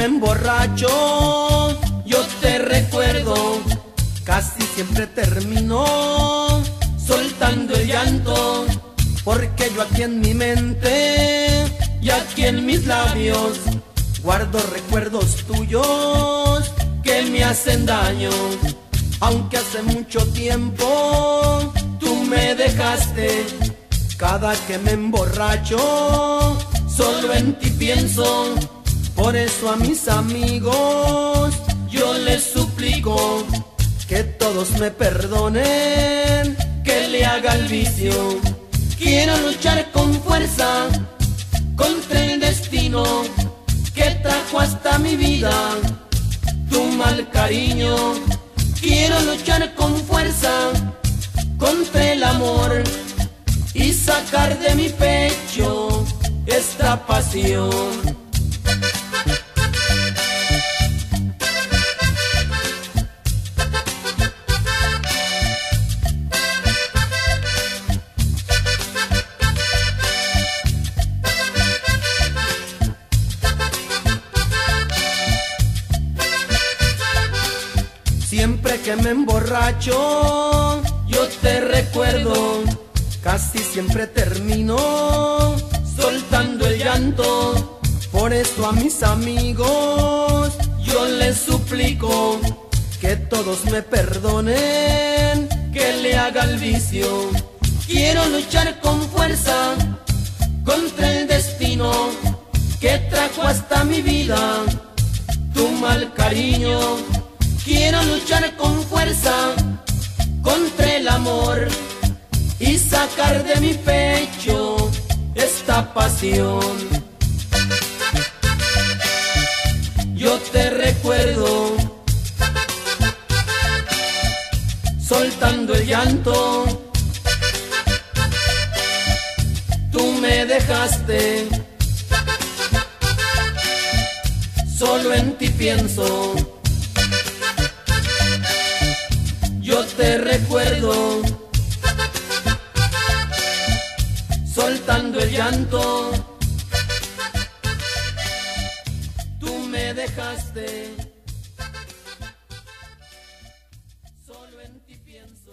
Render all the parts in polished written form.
me emborracho, yo te recuerdo, casi siempre termino soltando el llanto, porque yo aquí en mi mente y aquí en mis labios guardo recuerdos tuyos que me hacen daño. Aunque hace mucho tiempo tú me dejaste, cada que me emborracho solo en ti pienso. Por eso a mis amigos yo les suplico que todos me perdonen, que le haga el vicio. Quiero luchar con fuerza contra el destino que trajo hasta mi vida tu mal cariño. Quiero luchar con fuerza contra el amor y sacar de mi pecho esta pasión. Siempre que me emborracho, yo te recuerdo, casi siempre termino soltando el llanto. Por eso a mis amigos yo les suplico que todos me perdonen, que le haga el vicio. Quiero luchar con fuerza contra el destino que trajo hasta mi vida tu mal cariño. Quiero luchar con fuerza contra el amor y sacar de mi pecho esta pasión. Yo te recuerdo soltando el llanto, tú me dejaste, solo en ti pienso. Yo te recuerdo soltando el llanto, tú me dejaste, solo en ti pienso.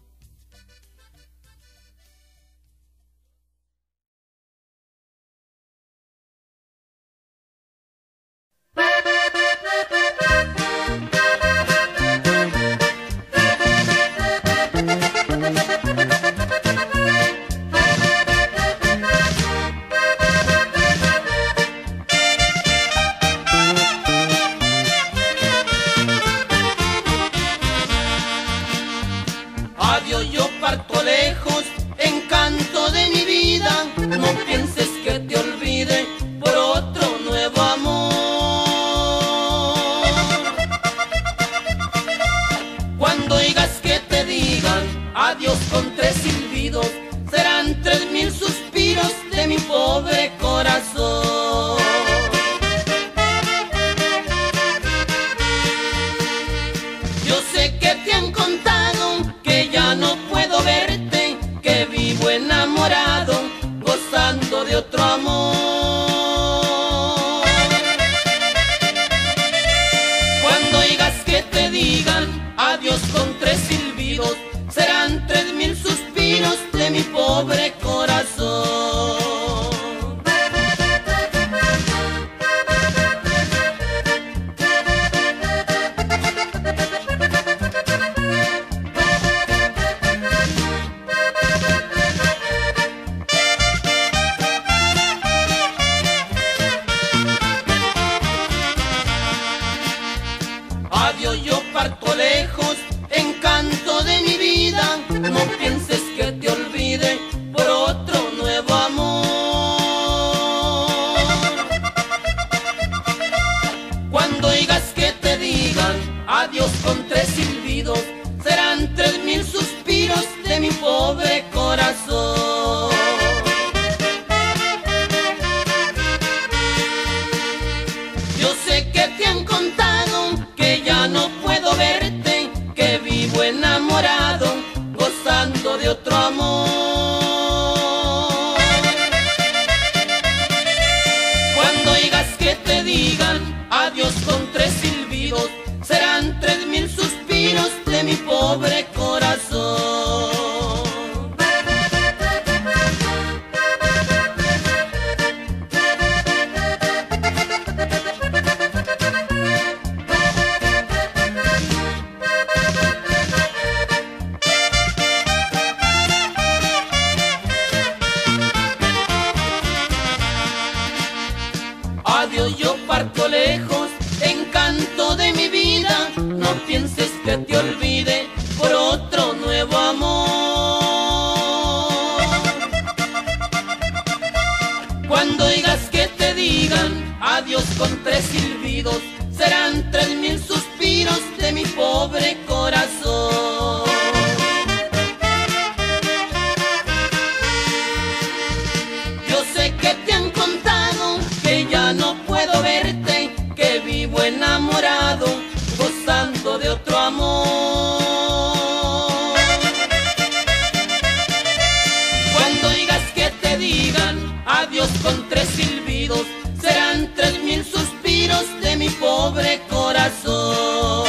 Adiós, yo parto lejos, encanto de mi vida. No pienses que te olvide por otro nuevo amor. Cuando oigas que te digan adiós con 3 silbidos, serán 3000 suspiros de mi pobre corazón. Yo sé que te han contado que ya no puedo verte, que vivo enamorado, gozando de otro amor. Cuando oigas que te digan adiós con 3 silbidos, serán 3000 suspiros de mi pobre corazón. Adiós, yo parto lejos, encanto de mi vida. No pienses que te olvide por con 3 silbidos serán 3000 suspiros de mi pobre corazón. Yo sé que te han contado que ya no puedo verte, que vivo enamorado, gozando de otro amor. Cuando oigas que te digan adiós con 3 silbidos, serán 3000 suspiros de mi pobre corazón.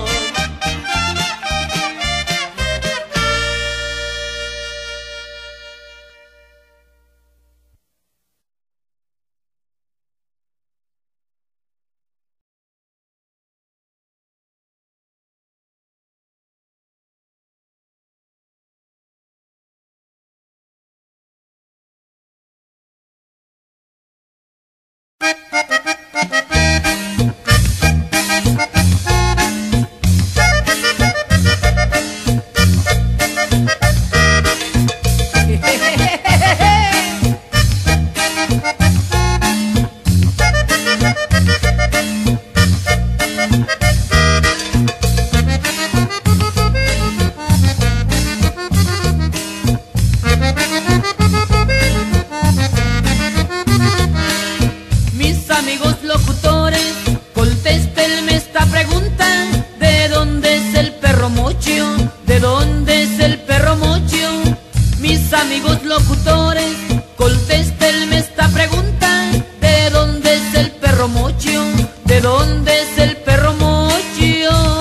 Amigos locutores, contéstenme esta pregunta: ¿de dónde es el perro mocho? ¿De dónde es el perro mocho?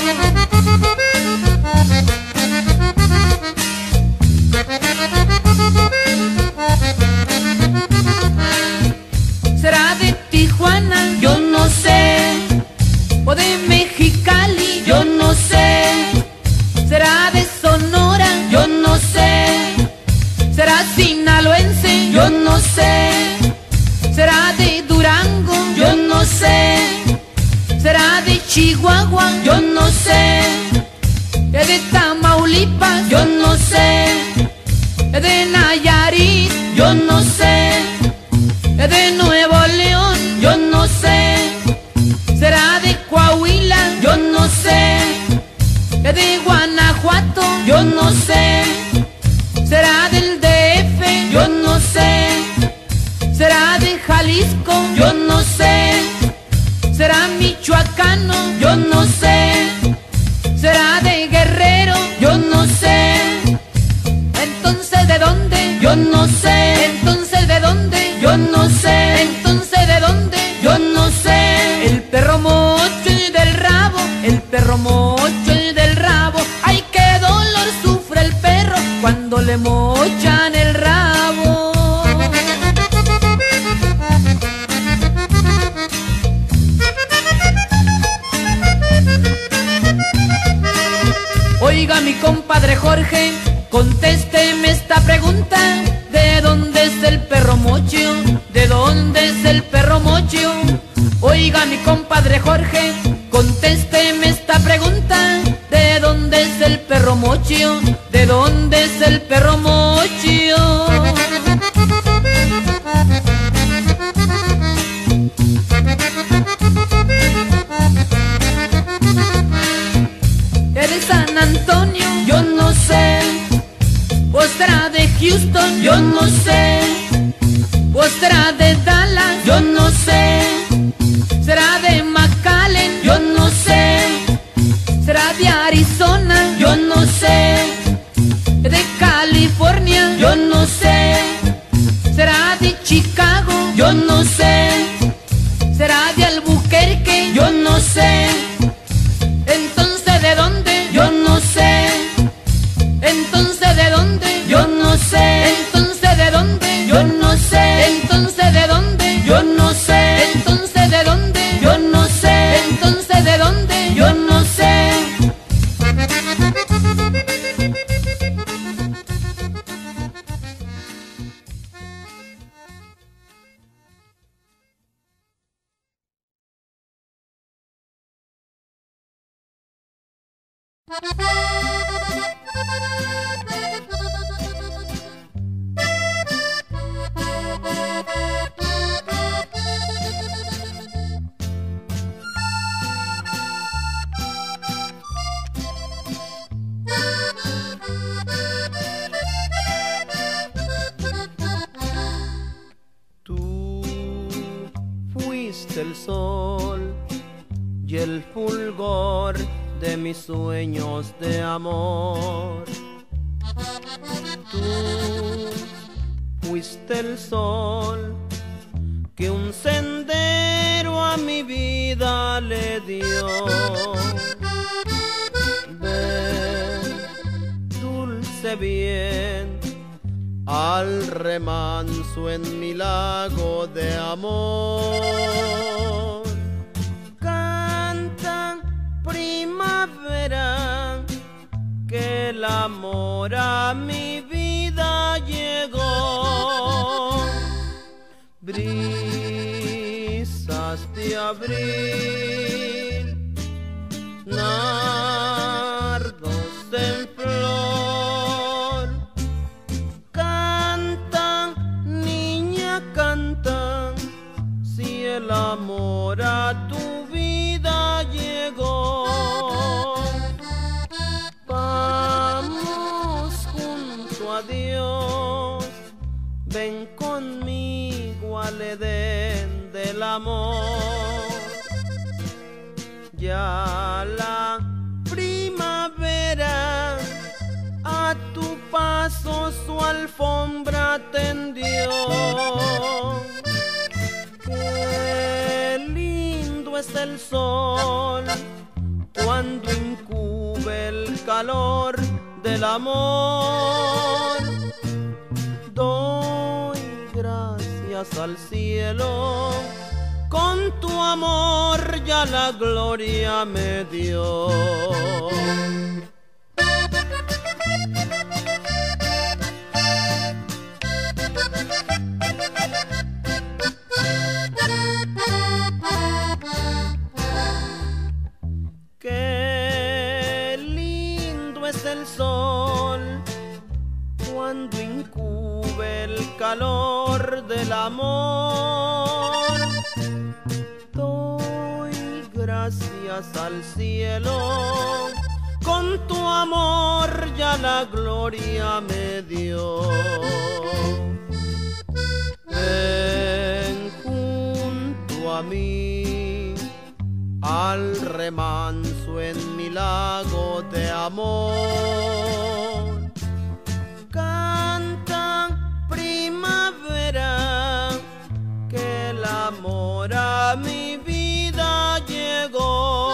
¿Será de Tijuana? Yo no sé. ¿O de Mexicali? Yo no sé. ¿Será de Sonora? Yo no sé. ¿Será sinaloense? Yo no sé. ¿Será de Durango? Yo no sé. ¿Será de Chihuahua? Yo no sé. ¿Es de Tamaulipas? Yo no sé. ¿Es de Nayarit? Yo no sé. ¿Es de Nuevo León? Yo no sé. ¿Será de Coahuila? Yo no sé. ¿Es de Guanajuato? Yo no sé. ¿Será del DF? Yo no sé. ¿Será de Jalisco? Yo no sé. ¿Será michoacano? Yo no sé. ¿Será de Guerrero? Yo no sé. Entonces, ¿de dónde? Yo no sé. Entonces, ¿de dónde? Yo no sé. Entonces, ¿de dónde? Yo no sé. El perro mocho y del rabo, el perro mocho y del rabo. Ay, qué dolor sufre el perro cuando le mochan el rabo. Oiga, mi compadre Jorge, contésteme esta pregunta: ¿de dónde es el perro mocho? ¿De dónde es el perro mocho? Oiga, mi compadre Jorge, contésteme esta pregunta: ¿de dónde es el perro mocho? ¿De dónde es el perro mocho? ¿Es de San Antonio? Yo no sé. ¿O será de Houston? Yo no sé. ¿O será de Dallas? Yo no sé. ¿Será de McAllen? Yo no sé. ¿Será de Arizona? Yo no sé. ¿De California? Yo no sé. ¿Será de Chicago? Yo no sé. ¿Será de Albuquerque? Yo no sé. Entonces, ¿de dónde? Yo no sé. Entonces, ¿de dónde? Yo no sé. Entonces, ¿de dónde? Yo no sé. Entonces, ¿de dónde? Yo no sé. Entonces, ¿de dónde? Yo no sé. Entonces, ¿de dónde? Yo no sé. fuiste el sol y el fulgor de mis sueños de amor. Tú fuiste el sol que un sendero a mi vida le dio. Ven, dulce bien, al remanso en mi lago de amor. Canta primavera, que el amor a mi vida llegó. Brisas de abril, nardos en flor. Canta, niña, canta, si el amor a tu vida llegó. Vamos junto a Dios, ven conmigo al Edén del amor. Ya la primavera a tu paso su alfombra tendió. Qué lindo es el sol cuando incube el calor del amor. Doy gracias al cielo, con tu amor ya la gloria me dio. Qué lindo es el sol cuando incube el calor del amor. Doy gracias al cielo, con tu amor ya la gloria me dio. Ven junto a mí al remanso en mi lago de amor. Canta primavera, que el amor a mi vida llegó.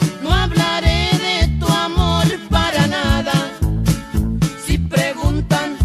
Si preguntan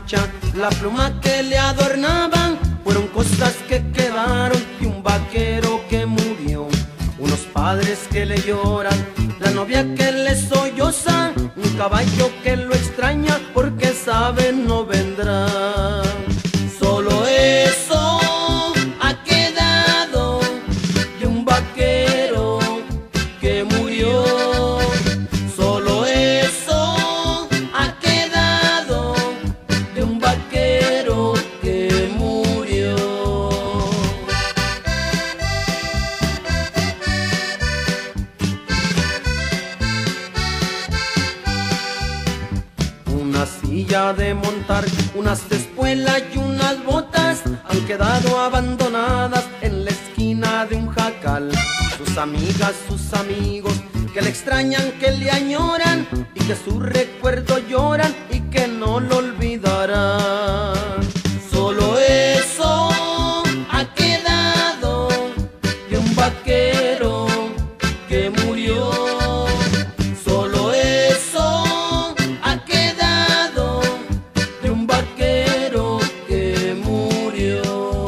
lancha, la pluma que le adornaban fueron cosas que quedaron y un vaquero que murió, unos padres que le lloran, la novia que le solloza, un caballo que lo extraña porque sabe no vendrá. Solo eso ha quedado de un vaquero que murió. Solo eso ha quedado de un vaquero que murió. Una silla de montar, unas espuelas y unas botas han quedado abandonadas en la esquina de un jacal. Sus amigas, sus amigos que le extrañan, que le añoran y que su recuerdo lloran y que no lo olvidarán. Solo eso ha quedado de un vaquero que murió. Solo eso ha quedado de un vaquero que murió.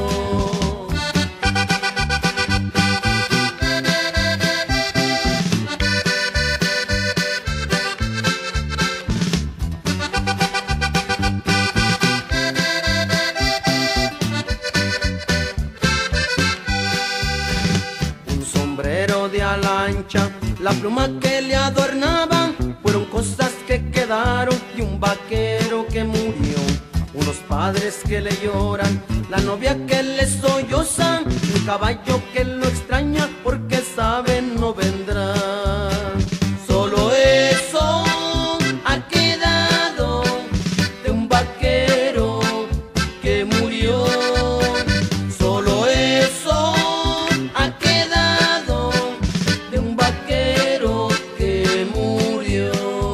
Un sombrero de alancha, la pluma que le adornaban fueron cosas que quedaron y un vaquero que murió, unos padres que le lloran, la novia que le solloza, un caballo que lo extraña porque sabe no vendrá. Solo eso ha quedado de un vaquero que murió. Solo eso ha quedado de un vaquero que murió.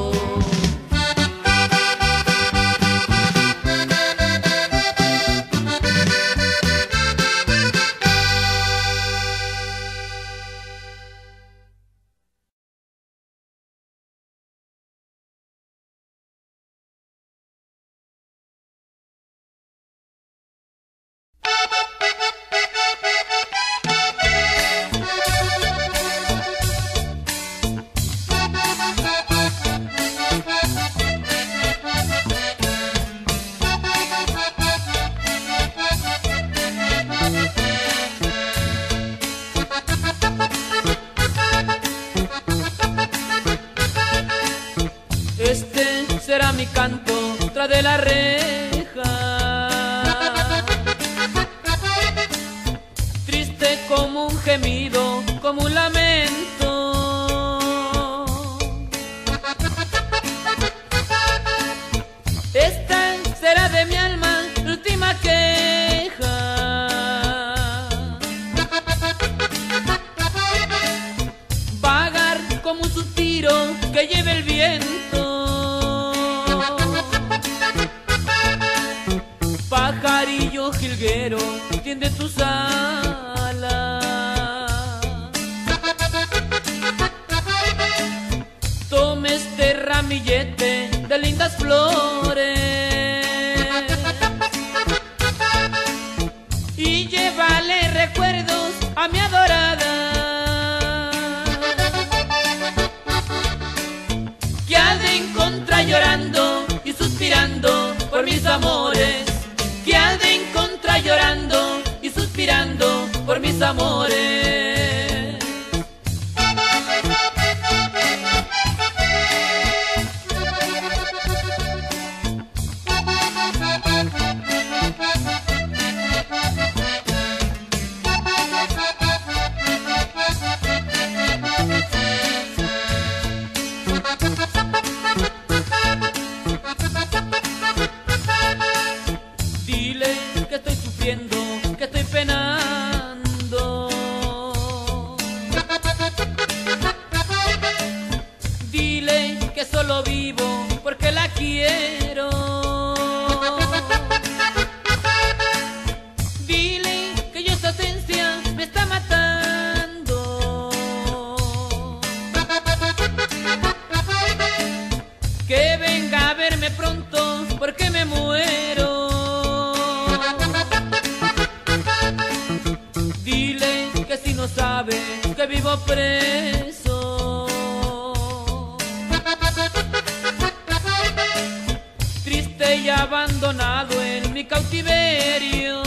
Este será mi canto tras de la reja, triste como un gemido, como un lamento. Esta será de mi alma la última queja. Vagar como un suspiro que lleve el viento. Pajarillo jilguero, tiende tus alas. Tome este ramillete de lindas flores y llévale recuerdos a mi adorada, que ha de encontrar llorando y suspirando por mis amores, que ha de encontrar llorando y suspirando por mis amores. Dile que estoy sufriendo, que estoy penando. Dile que solo vivo porque la quiero. Dile que yo su ausencia me está matando, que venga a verme pronto porque me muero. que vivo preso. Triste y abandonado en mi cautiverio.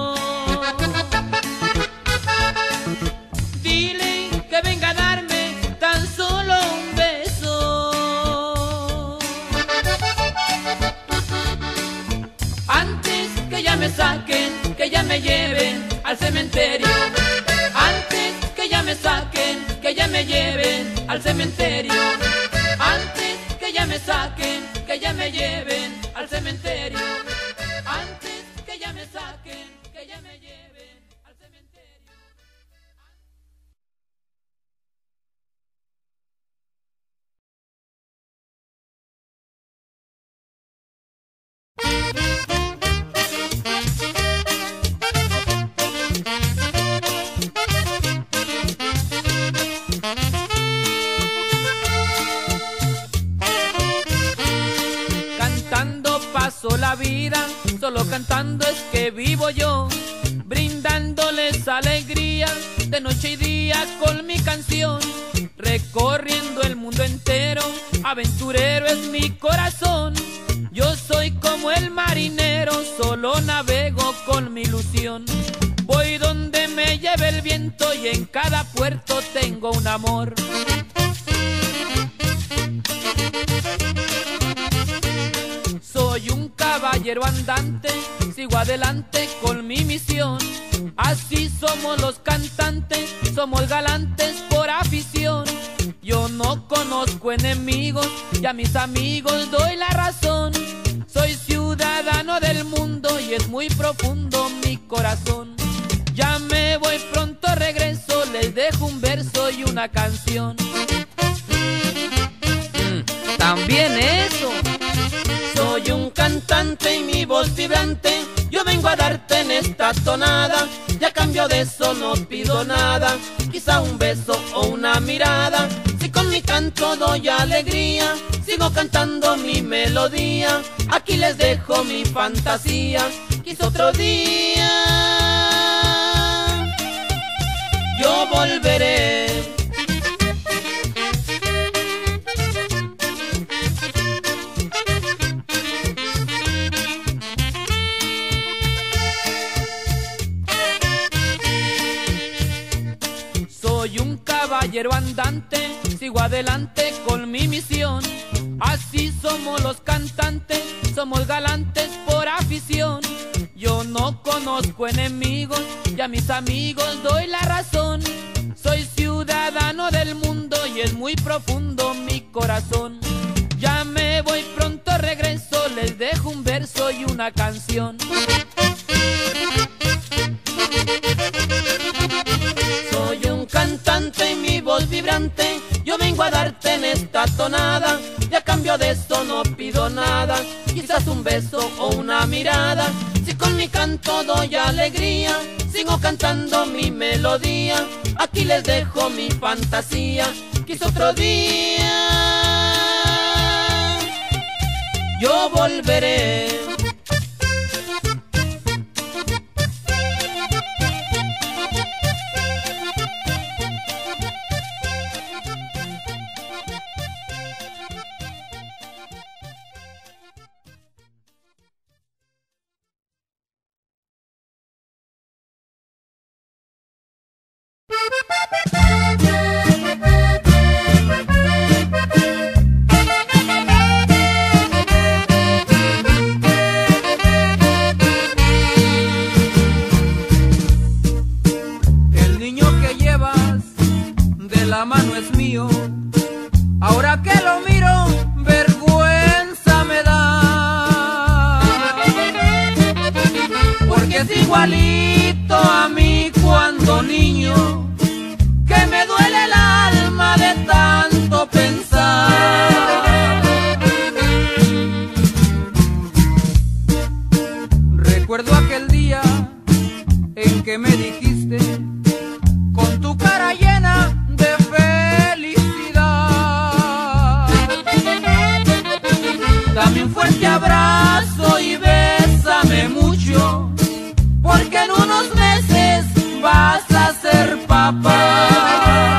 Dile que venga a darme tan solo un beso, antes que ya me saquen, que ya me lleven al cementerio. Antes que ya me saquen, que ya me lleven al cementerio. Antes que ya me saquen, que ya me lleven al cementerio. Antes que ya me saquen, que ya me lleven al cementerio. Cantando paso la vida, solo cantando es que vivo yo, brindándoles alegría de noche y día con mi canción. Recorriendo el mundo entero, aventurero es mi corazón. Yo soy como el marinero, solo navego con mi ilusión. Voy donde me lleve el viento y en cada puerto tengo un amor. Soy un caballero andante, sigo adelante con mi misión. Así somos los cantantes, somos galantes por afición. Yo no conozco enemigos y a mis amigos doy la razón. Soy ciudadano del mundo y es muy profundo mi corazón. Ya me voy, pronto regreso, les dejo un verso y una canción. También eso. Soy un cantante y mi voz vibrante, yo vengo a darte en esta tonada. Y a cambio de eso no pido nada, quizá un beso o una mirada. Si con mi canto doy alegría, sigo cantando mi melodía. Aquí les dejo mi fantasía, quizá otro día yo volveré. Soy un caballero andante, sigo adelante con mi misión. Así somos los cantantes, somos galantes por afición. Yo no conozco enemigos y a mis amigos doy la razón. Soy ciudadano del mundo y es muy profundo mi corazón. Ya me voy, pronto regreso, les dejo un verso y una canción. Soy un cantante y mi voz vibrante, yo vengo a darte en esta tonada. Y a cambio de eso no pido nada, quizás un beso o una mirada. Si con mi canto doy alegría, sigo cantando mi melodía. Aquí les dejo mi fantasía, quizá otro día yo volveré. El niño que llevas de la mano es mío. Ahora que lo miro, vergüenza me da, porque es igualito a mí cuando niño, que me duele el alma de tanto pensar. Recuerdo aquel día en que me dijiste, con tu cara llena de felicidad, dame un fuerte abrazo y bésame mucho, porque en unos meses vas a ser papá.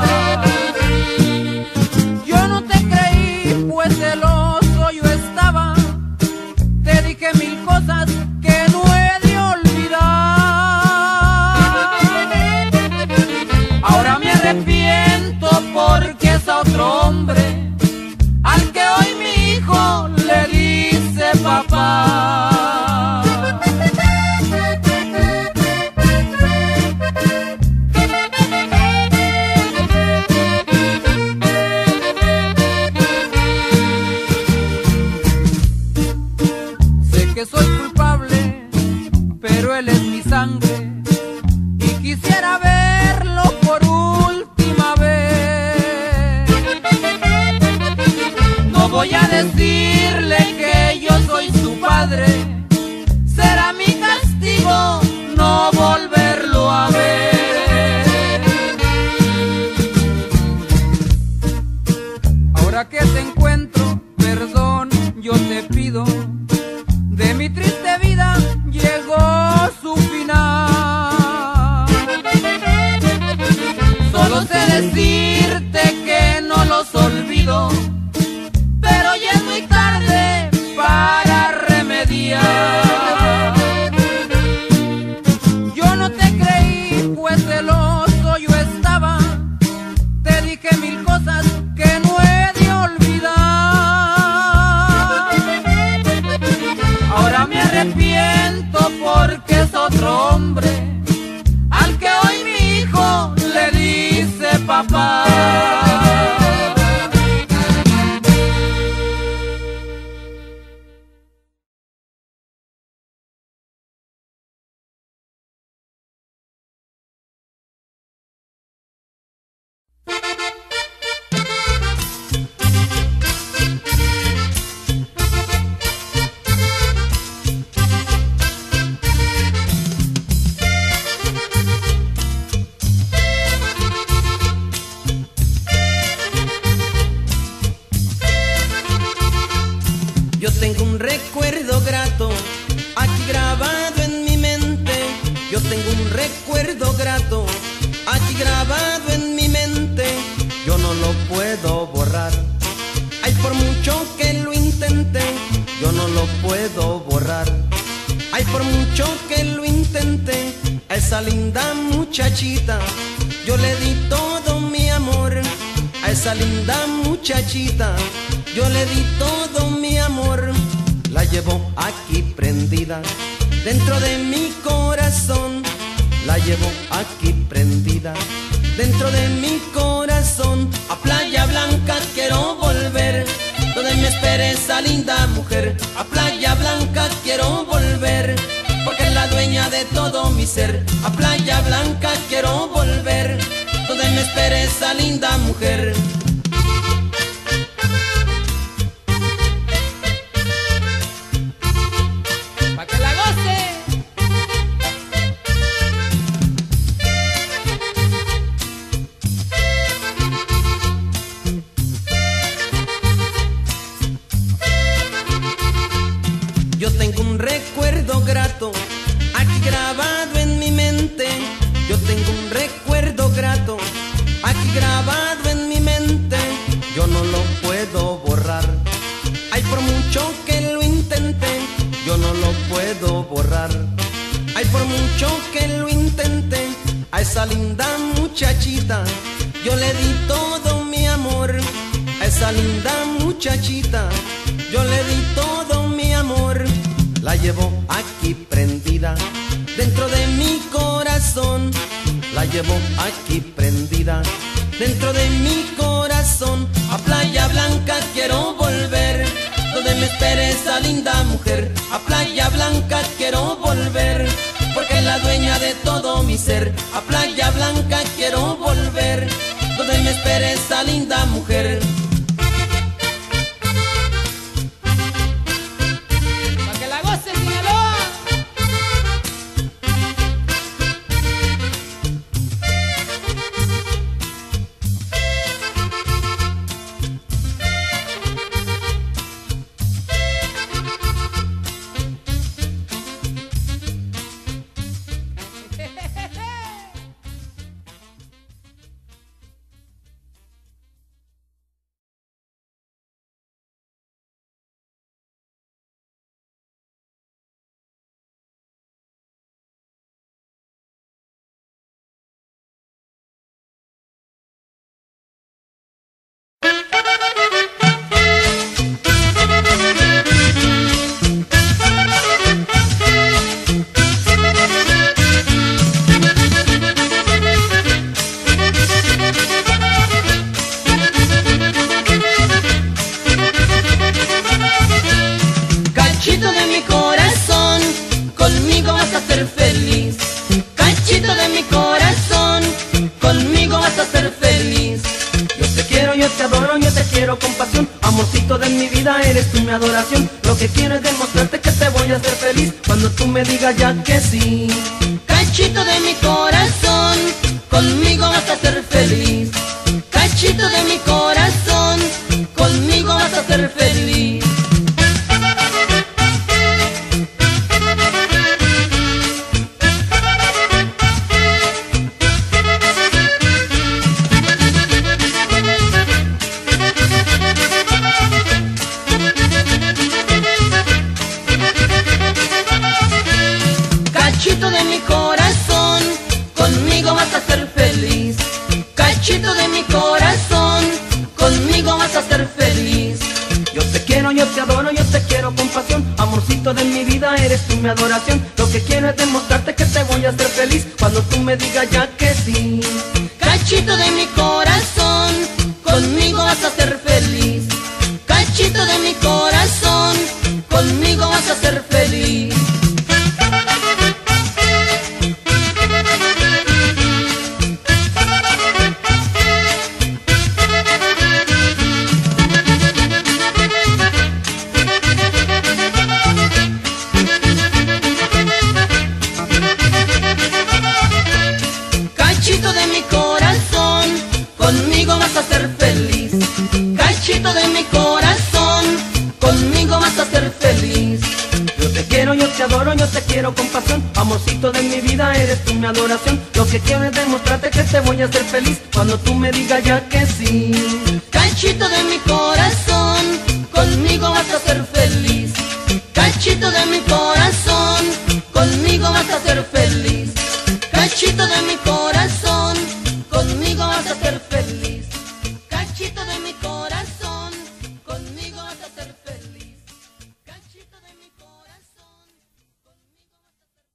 sangre y quisiera verlo por última vez. No voy a decirle que yo soy su padre, será mi castigo no volverlo a ver. Ahora que te encuentro, perdón yo te pido, de mi triste vida llegó su final. Solo sé decirte que no los olvido, pero ya es muy tarde para remediar. Yo no te creí, pues celoso yo estaba, te dije mil cosas que no he de olvidar. Ahora me arrepiento porque es otro hombre al que hoy mi hijo le dice papá. Yo tengo un recuerdo grato aquí grabado en mi mente. Yo tengo un recuerdo grato aquí grabado en mi mente. Yo no lo puedo borrar. Ay, por mucho que lo intente, yo no lo puedo borrar. Ay, por mucho que lo intente, a esa linda muchachita yo le di todo mi amor. A esa linda muchachita yo le di todo mi amor. La llevo aquí prendida dentro de mi corazón. La llevo aquí prendida dentro de mi corazón. A Playa Blanca quiero volver, donde me espere esa linda mujer. A Playa Blanca quiero volver, porque es la dueña de todo mi ser. A Playa Blanca quiero volver, donde me espere esa linda mujer. Pa' que la goce. Yo tengo un recuerdo grato aquí grabado en mi mente. Yo tengo un recuerdo grato aquí grabado en mi mente. Yo no lo puedo borrar. Ay, por mucho que lo intente, yo no lo puedo borrar. Ay, por mucho que lo intente, a esa linda muchachita yo le di todo mi amor. A esa linda muchachita yo le di todo mi amor. La llevo aquí prendida dentro de mi corazón. La llevo aquí prendida dentro de mi corazón. A Playa Blanca quiero volver, donde me espere esa linda mujer. A Playa Blanca quiero volver, porque es la dueña de todo mi ser. A Playa Blanca quiero volver, donde me espere esa linda mujer. Amorcito de mi vida, eres tú mi adoración. Lo que quiero es demostrarte que te voy a hacer feliz cuando tú me digas ya que sí. Cachito de mi corazón, conmigo vas a ser feliz. Cachito de mi corazón, conmigo vas a ser feliz. Cachito de mi corazón, conmigo vas a ser feliz. Cachito de mi corazón, conmigo vas a ser feliz. Yo te quiero, yo te adoro, yo te quiero con pasión. Amorcito de mi vida, eres tú mi adoración. Lo que quiero es demostrarte que te voy a hacer feliz cuando tú me digas ya que sí. Cachito de mi corazón, conmigo vas a ser feliz. Cachito de mi corazón, conmigo vas a ser feliz. Cachito de mi corazón, conmigo vas a ser feliz. Cachito de mi corazón, conmigo vas a ser feliz. Yo te quiero, yo te adoro, yo te quiero con pasión. Amorcito de mi vida, eres tú mi adoración. Lo que quiero es demostrarte que te voy a hacer feliz cuando tú me digas ya que sí. Cachito de mi corazón, conmigo vas a ser feliz. Cachito de mi corazón, conmigo vas a ser feliz. Cachito de mi corazón, conmigo vas a ser feliz. Cachito de mi corazón, conmigo vas a ser feliz. Cachito de mi corazón, conmigo vas a ser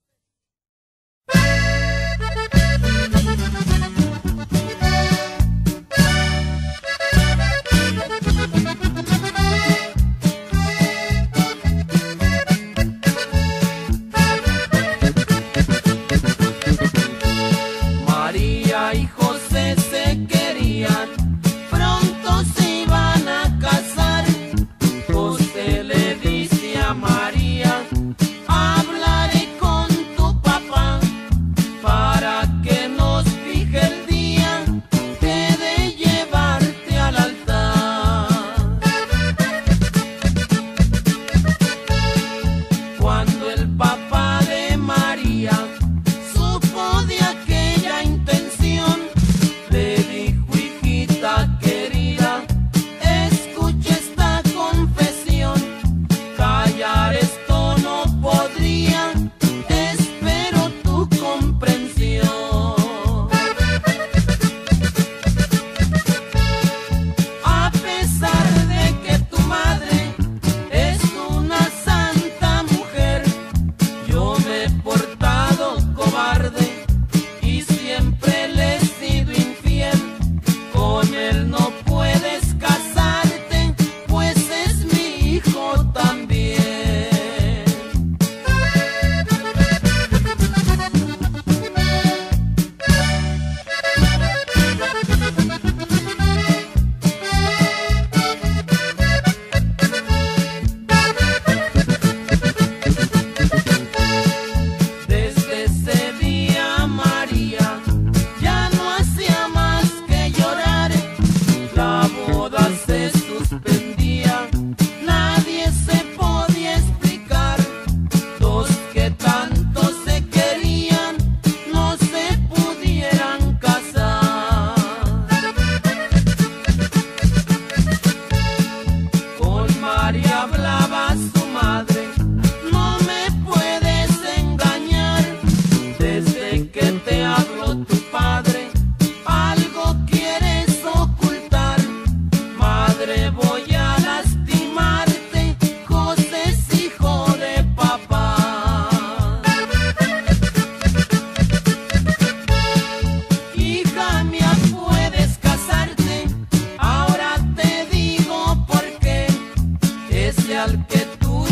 María y José se querían, pronto se iban a casar. José le dice a María, Hablaré con tu papá para que nos fije el día, he de llevarte al altar. cuando el papá de María Supo de aquella intención, le dijo, hijita querida, escucha esta confesión. callar esto no podría, Espero tu comprensión. A pesar de que tu madre es una santa mujer, yo me he portado cobarde y siempre le he sido infiel. Con él no puedes casarte, pues es mi hijo también. Desde ese día María Ya no hacía más que llorar, la boda se suspendía. nadie se podía explicar. Dos que tanto se querían No se pudieran casar. con María hablaba su madre. No me puedes engañar, Desde que te habló tu padre, algo quieres ocultar. madre, voy a Lastimarte, José es hijo de papá. Hija mía, puedes casarte, ahora te digo por qué. ese al que tú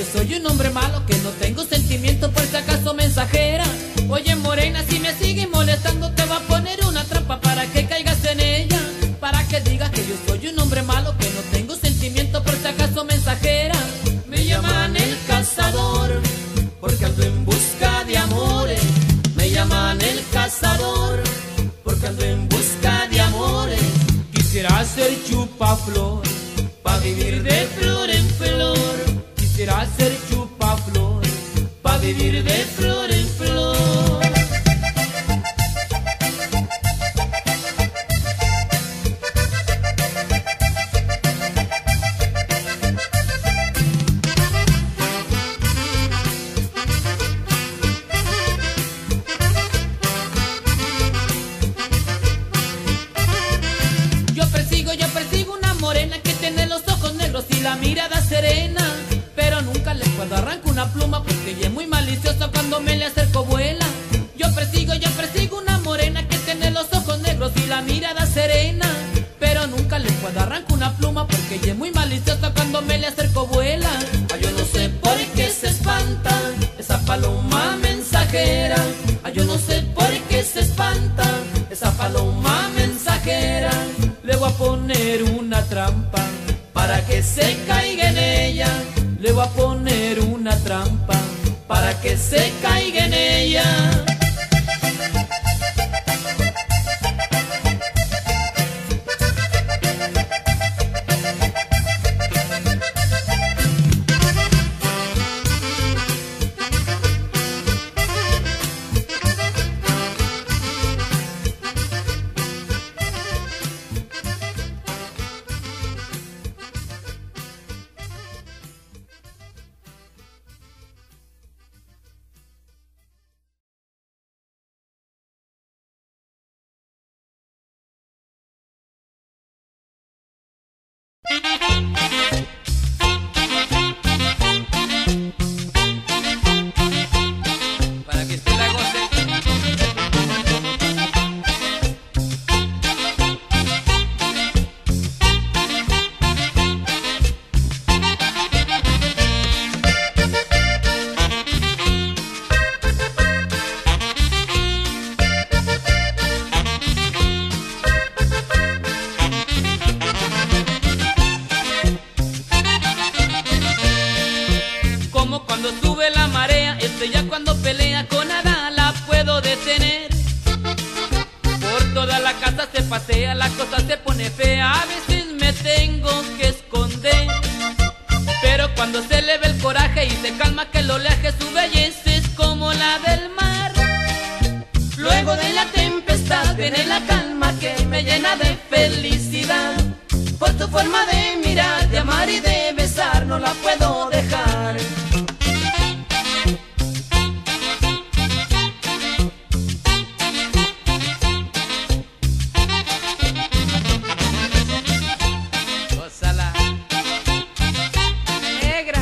soy un hombre malo, que no tengo sentimiento, por si acaso mensajera. Oye morena, si me sigues molestando te va a poner una trampa para que caigas en ella, para que digas que yo soy un hombre malo, que no tengo sentimiento, por si acaso mensajera. Me llaman el cazador porque ando en busca de amores. Me llaman el cazador porque ando en busca de amores. Quisiera ser chupaflor pa' vivir de flor en flor. Quisiera ser chupaflor pa' vivir de flor en flor. Yo persigo una morena que tiene los ojos negros y la mirada serena, pero nunca le puedo arrancar una pluma porque ella es muy maliciosa, cuando me le acerco vuela. Yo persigo una morena que tiene los ojos negros y la mirada serena, pero nunca le puedo arrancar una pluma porque ella es muy maliciosa, cuando me le acerco vuela. Ay, yo no sé por qué se espanta esa paloma mensajera. Ay, yo no sé por qué se espanta esa paloma mensajera. Le voy a poner una trampa para que se caiga en ella. Le voy a poner una trampa para que se caiga en ella. Para que usted la goce. Como cuando sube la marea, estrella cuando pelea con nada la puedo detener. Por toda la casa se pasea, la cosa se pone fea, a veces me tengo que esconder. Pero cuando se le ve el coraje y se calma que el oleaje, su belleza es como la del mar. Luego de la tempestad viene la calma que me llena de felicidad. Por tu forma de mirar, de amar y de besar, no la puedo dejar. Gózala, negra.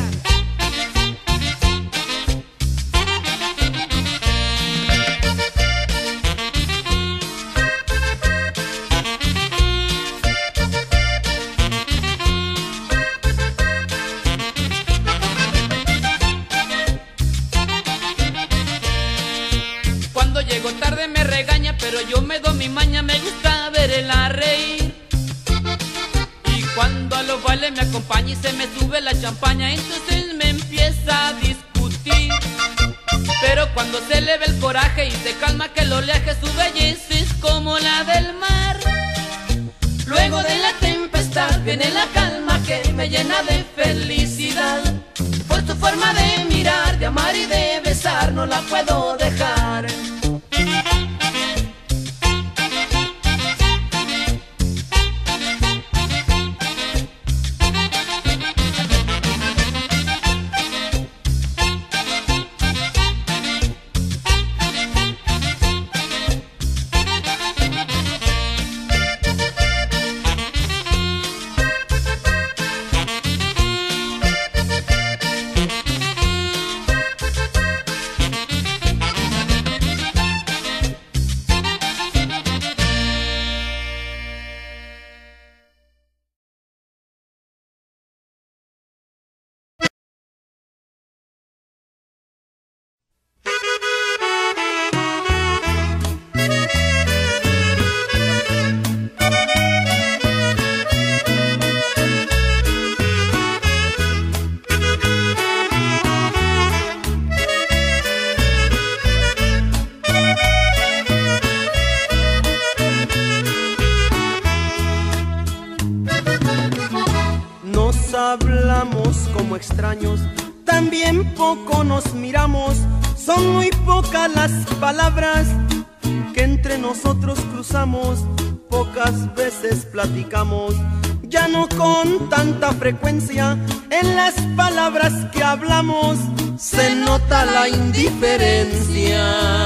Cuando llego tarde me regaña, pero yo me doy mi maña, me gusta verla reír. Y cuando a los bailes me acompaña y se me sube la champaña, entonces me empieza a discutir. Pero cuando se le ve el coraje y se calma que el oleaje, su belleza es como la del mar. Luego de la tempestad viene la calma que me llena de felicidad. Por tu forma de mirar, de amar y de besar, no la puedo dejar. como extraños, también poco nos miramos. Son muy pocas las palabras que entre nosotros cruzamos, pocas veces platicamos, ya no con tanta frecuencia. En las palabras que hablamos se nota la indiferencia.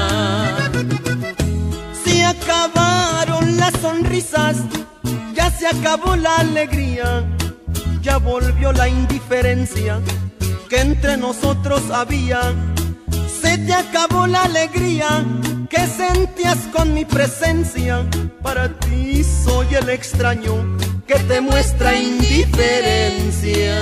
Se acabaron las sonrisas, ya se acabó la alegría, ya volvió la indiferencia que entre nosotros había. Se te acabó la alegría que sentías con mi presencia. Para ti soy el extraño que te muestra indiferencia.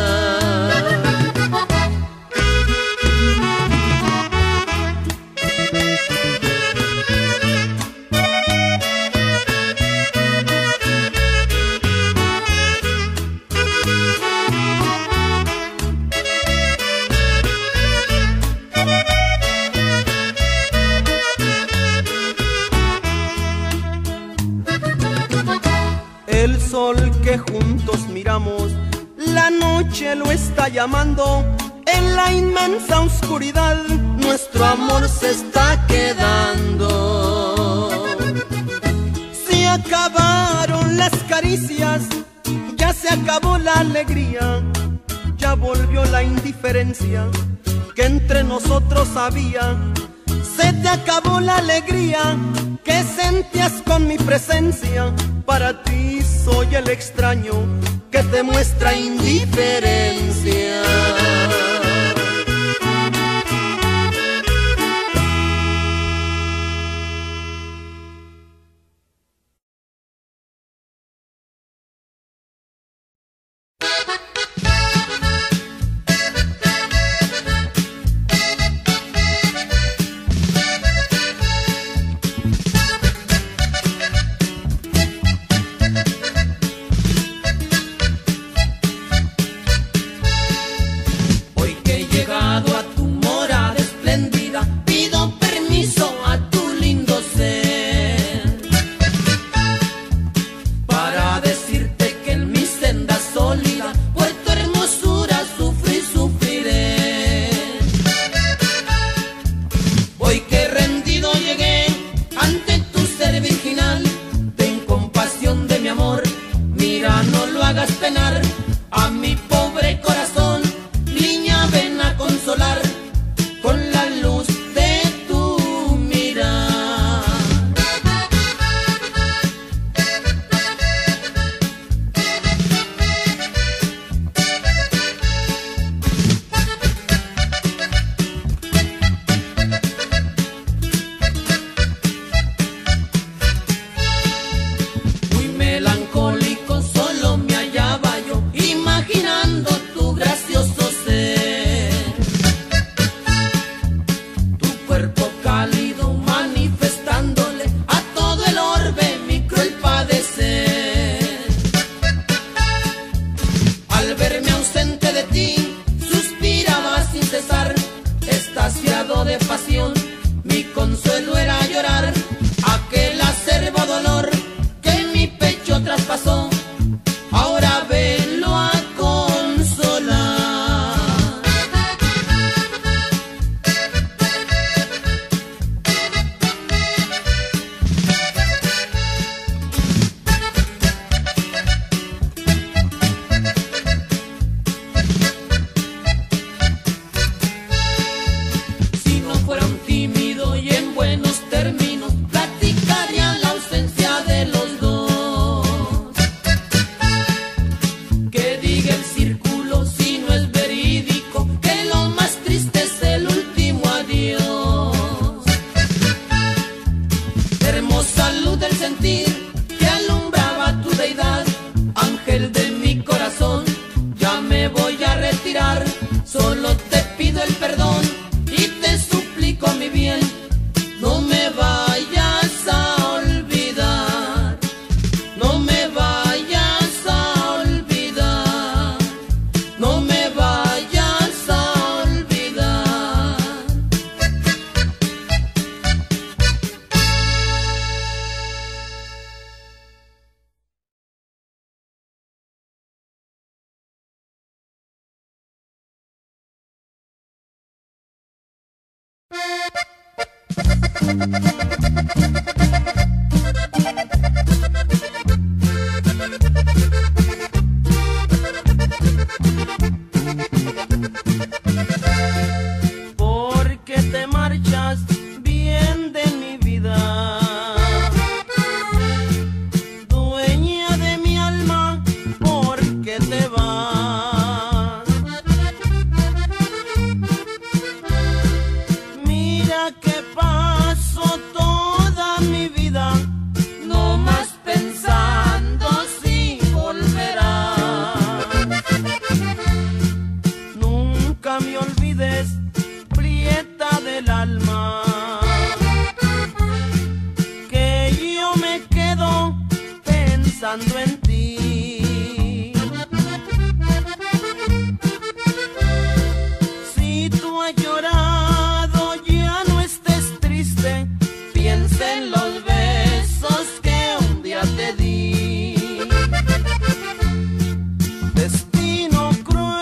El sol que juntos miramos, la noche lo está llamando. En la inmensa oscuridad nuestro amor se está quedando. Se acabaron las caricias, ya se acabó la alegría, ya volvió la indiferencia que entre nosotros había. Se te acabó la alegría que sentías con mi presencia. Para ti soy el extraño que te muestra indiferencia. A mi pobre corazón, niña, ven a consolar con la luz de tu mirar. Muy melancólico solo me hallaba yo, imaginando tu gracioso ser, tu cuerpo cálido manifestándole a todo el orbe mi cruel padecer. Al verme ausente de ti, suspiraba sin cesar, extasiado de pasión, mi consuelo era llorar aquel acerbo dolor que mi pecho traspasó. Porque te marchas bien de mi vida, dueña de mi alma, porque te vas. Mira que paso toda mi vida no más pensando si volverás. Nunca me olvides, prieta del alma, que yo me quedo pensando en ti. Si tú has llorado, ya no estés triste, piensa en los besos que un día te di. Destino cruel,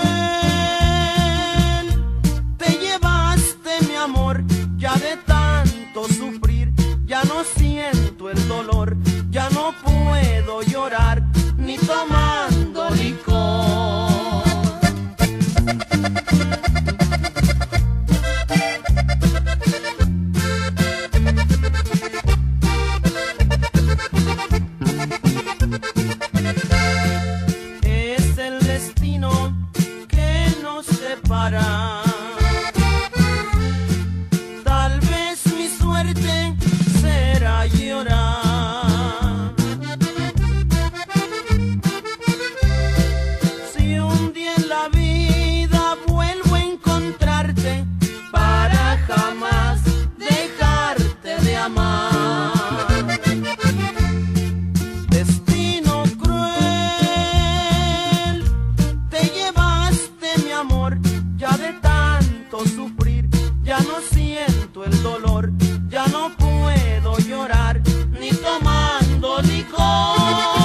te llevaste mi amor, ya de tanto sufrir, ya no siento el dolor, ya no puedo llorar ni tomando licor. Es el destino que nos separa. Tal vez mi suerte será llorar. Si un día en la vida vuelvo a encontrarte, para jamás dejarte de amar. Destino cruel, te llevaste mi amor, ya de tanto sufrir, ya no siento el dolor, ya no puedo llorar ni tomando licor.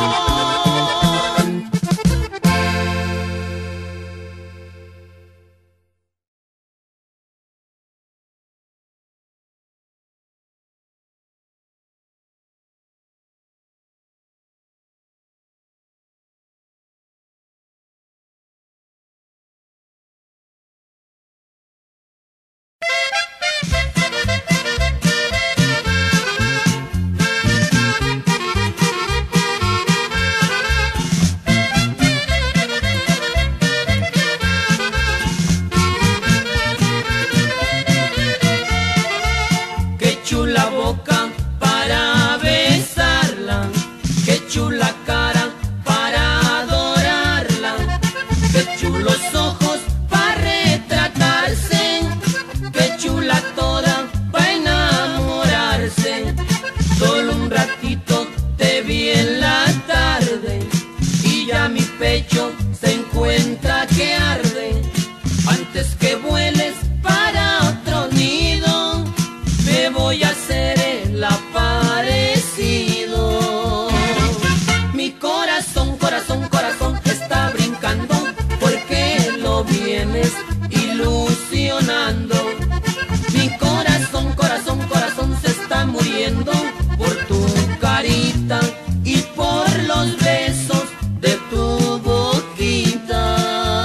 Qué chula boca para besarla, qué chula cara para adorarla, qué chulos ojos para retratarse, qué chula toda para enamorarse. Solo un ratito te vi en la tarde y ya mi pecho se encuentra que arde. Antes que vueles para otro nido, me voy a hacer el aparecido. Mi corazón, corazón, corazón está brincando, porque lo vienes ilusionando. Mi corazón, corazón, corazón se está muriendo por tu carita y por los besos de tu boquita.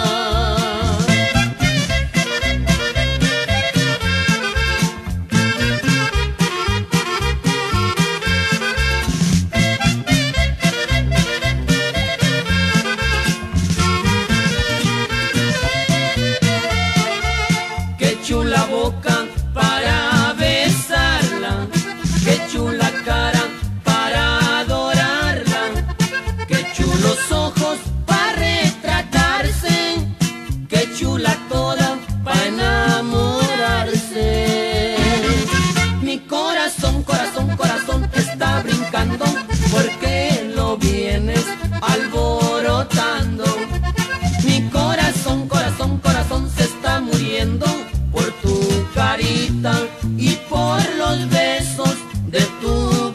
Qué chula boca para besarla, qué chula cara para adorarla, qué chulos ojos para retratarse, qué chula toda para enamorarse. Mi corazón, corazón, corazón está brincando, porque lo vienes alborotando. Mi corazón, corazón, corazón se está muriendo por tu carita y por los besos de tu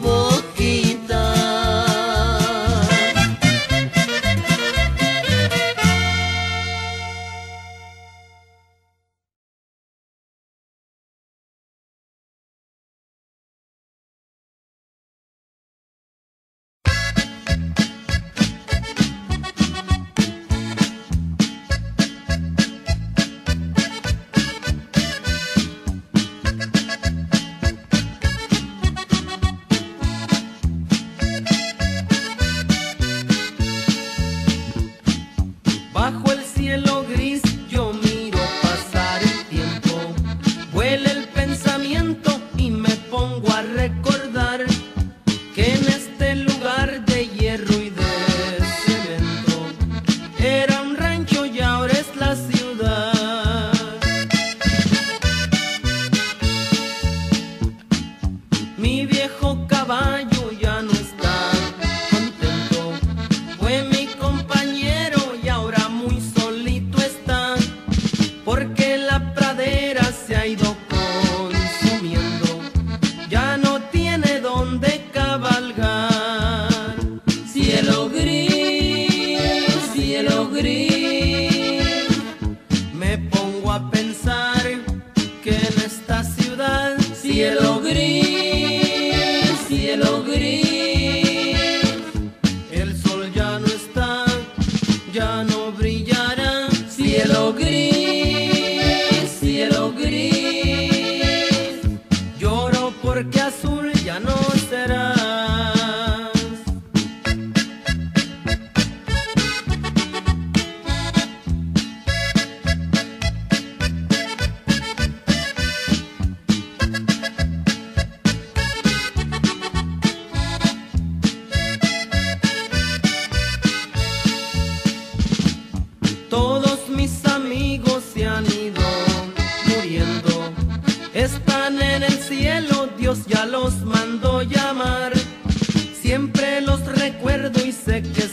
sé que